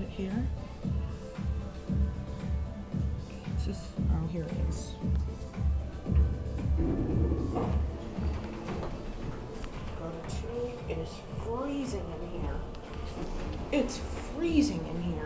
here. This is, oh, here it is. Go to 2. It is freezing in here. It's freezing in here.